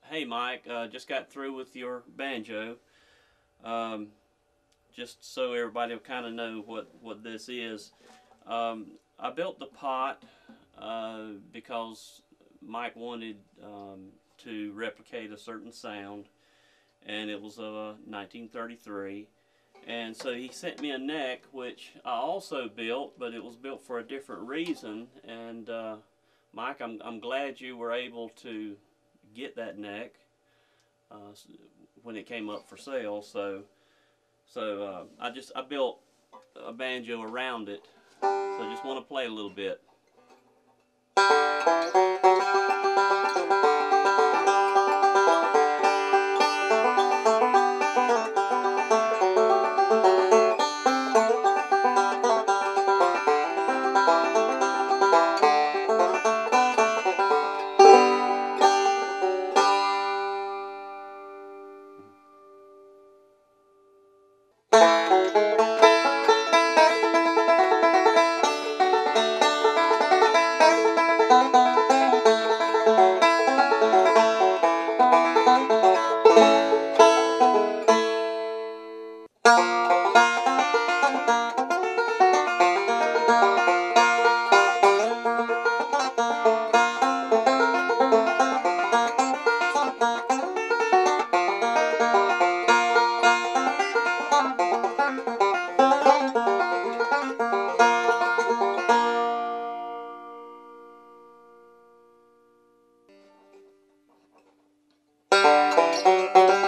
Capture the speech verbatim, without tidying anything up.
Hey Mike, uh, just got through with your banjo. Um, just so everybody will kind of know what, what this is. Um, I built the pot uh, because Mike wanted um, to replicate a certain sound, and it was a nineteen thirty-three. And so he sent me a neck, which I also built, but it was built for a different reason. And uh, Mike, I'm, I'm glad you were able to get that neck uh, when it came up for sale. So, so uh, I just I built a banjo around it. So I just want to play a little bit. Thank you.